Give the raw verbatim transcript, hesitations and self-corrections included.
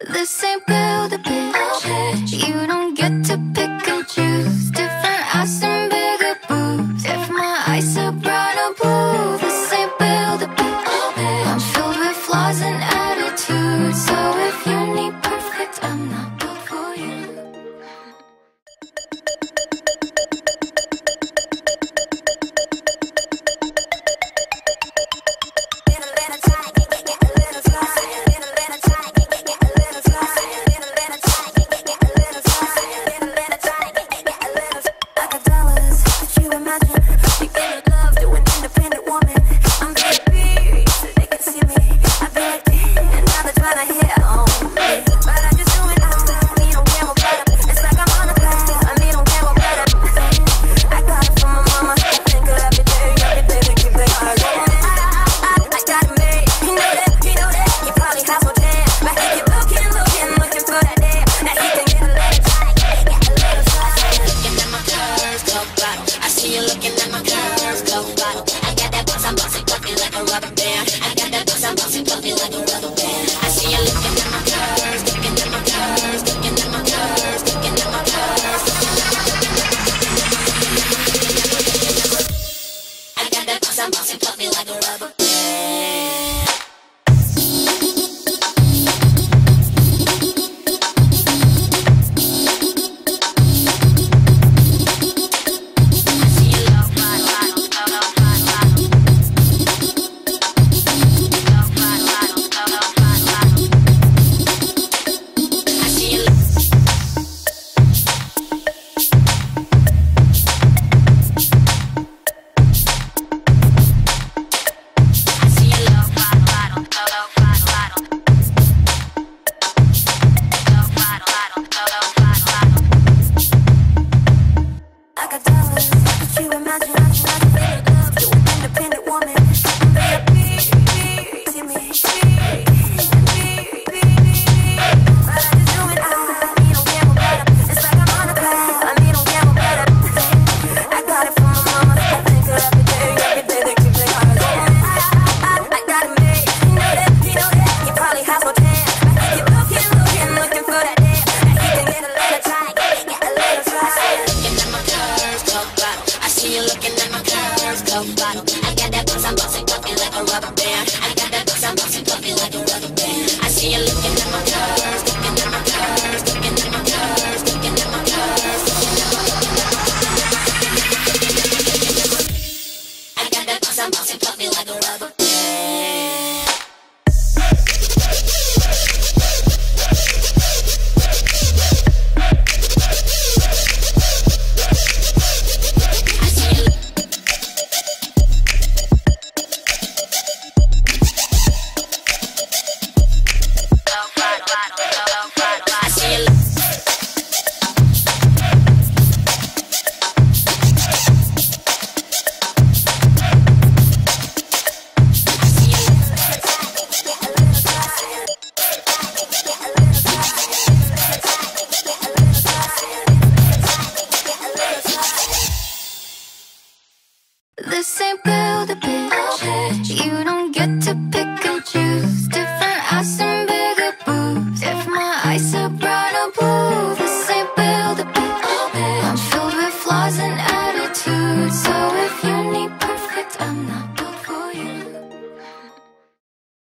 This ain't build a bitch. You don't get to pick and choose. Different ass and bigger boobs. If my eyes are brown or blue, this ain't build a bitch. I'm filled with flaws and attitudes. So if you need perfect, I'm not built for you. Bottle, bottle, bottle.